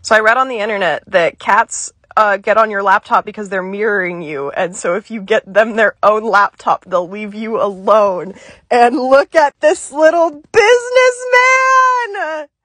So I read on the internet that cats get on your laptop because they're mirroring you, and so if you get them their own laptop, they'll leave you alone. And look at this little businessman!